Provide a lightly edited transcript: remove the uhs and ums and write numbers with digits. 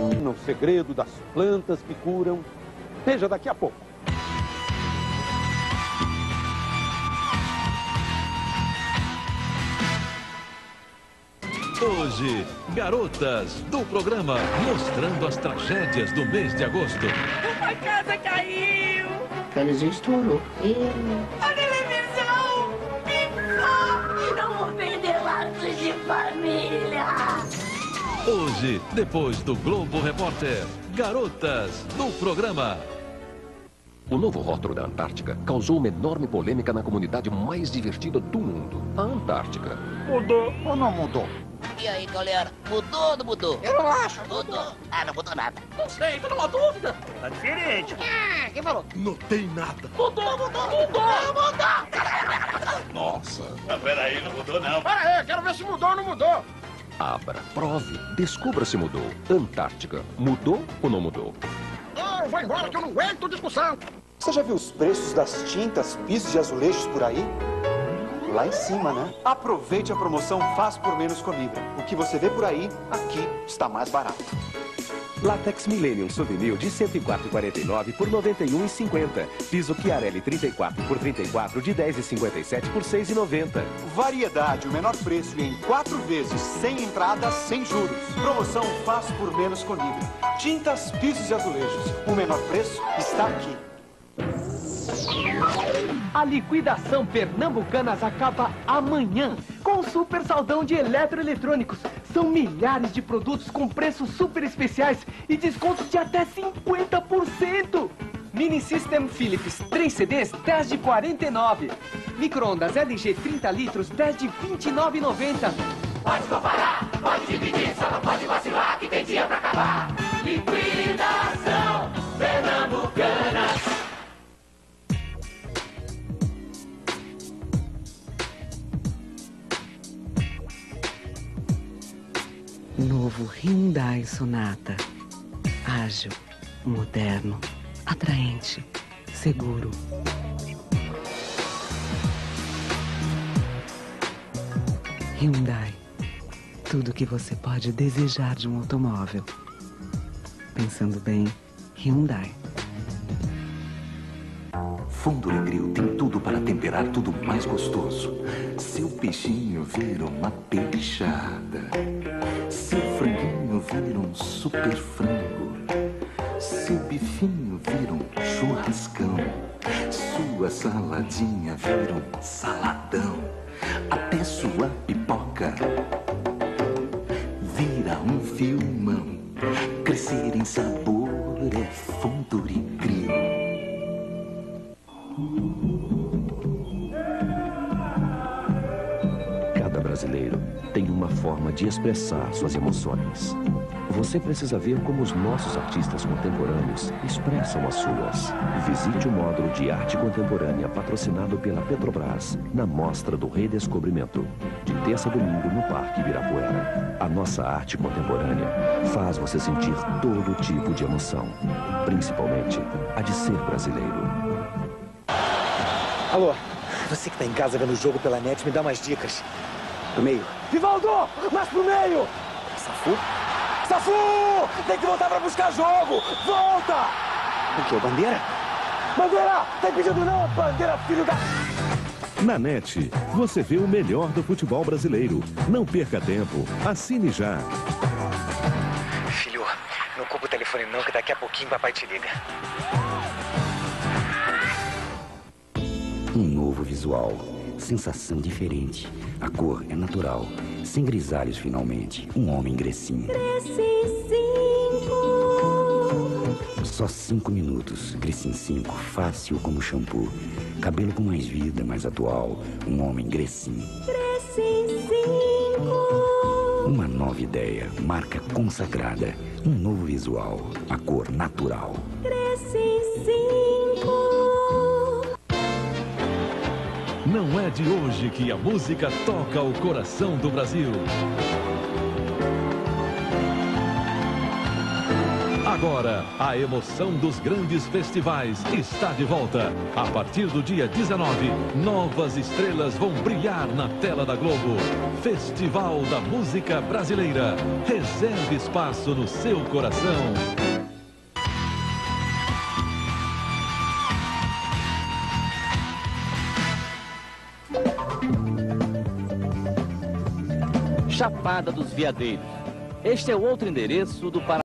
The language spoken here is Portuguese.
No segredo das plantas que curam. Veja daqui a pouco. Hoje, garotas do programa mostrando as tragédias do mês de agosto. Uma casa caiu! A televisão estourou. A televisão! Pifou! Não vou perder laços de família! Hoje, depois do Globo Repórter, garotas do programa. O novo rótulo da Antártica causou uma enorme polêmica na comunidade mais divertida do mundo, a Antártica. Mudou ou não mudou? E aí, galera? Mudou ou não mudou? Eu não acho. Mudou. Ah, não mudou nada. Não sei, tô numa dúvida! Tá diferente. Ah, quem falou? Não tem nada. Mudou! Nossa. Peraí, não mudou não. Pera aí, quero ver se mudou ou não mudou. Abra, prove, descubra se mudou. Antártica, mudou ou não mudou? Oh, vai embora que eu não aguento discussão. Você já viu os preços das tintas, pisos e azulejos por aí? Lá em cima, né? Aproveite a promoção Faz por Menos com Libra. O que você vê por aí, aqui está mais barato. Látex Millennium Souvenir de 104,49 por 91,50. Piso Chiarelli 34 por 34 de 10,57 por 6,90. Variedade, o menor preço e em 4 vezes, sem entrada, sem juros. Promoção Faz por Menos com Libra. Tintas, pisos e azulejos. O menor preço está aqui. A liquidação Pernambucanas acaba amanhã com o super saldão de eletroeletrônicos. São milhares de produtos com preços super especiais e descontos de até 50%. Mini System Philips 3 CDs 10 de 49. Micro-ondas LG 30 litros 10 de 29,90. Pode comparar, pode dividir, só não pode vacilar que tem dia pra acabar. Liquidação Pernambucanas. Novo Hyundai Sonata. Ágil, moderno, atraente, seguro. Hyundai. Tudo que você pode desejar de um automóvel. Pensando bem, Hyundai. Fundo Grill tem tudo para temperar tudo mais gostoso. Seu peixinho vira uma peixada. Seu franguinho vira um super frango. Seu bifinho vira um churrascão. Sua saladinha vira um saladão. Até sua pipoca vira um filmão. Crescer em sabor é Fundo Grill. Cada brasileiro tem uma forma de expressar suas emoções. Você precisa ver como os nossos artistas contemporâneos expressam as suas. Visite o módulo de arte contemporânea patrocinado pela Petrobras na Mostra do Redescobrimento, de terça a domingo no Parque Ibirapuera. A nossa arte contemporânea faz você sentir todo tipo de emoção, principalmente a de ser brasileiro. Alô, você que tá em casa vendo o jogo pela net, me dá umas dicas. Pro meio. Rivaldo, mais pro meio! Safu? Safu! Tem que voltar pra buscar jogo! Volta! O quê, Bandeira? Bandeira! Tá impedindo não, Bandeira, filho da... Na NET, você vê o melhor do futebol brasileiro. Não perca tempo. Assine já. Filho, não culpa o telefone não, que daqui a pouquinho papai te liga. Um novo visual, sensação diferente. A cor é natural, sem grisalhos finalmente. Um homem Grecinho. Só 5 minutos. Grecin 5, fácil como shampoo. Cabelo com mais vida, mais atual. Um homem Grecin. Uma nova ideia, marca consagrada. Um novo visual, a cor natural. Não é de hoje que a música toca o coração do Brasil. Agora, a emoção dos grandes festivais está de volta. A partir do dia 19, novas estrelas vão brilhar na tela da Globo. Festival da Música Brasileira. Reserve espaço no seu coração. Chapada dos Veadeiros. Este é o outro endereço do Paraná.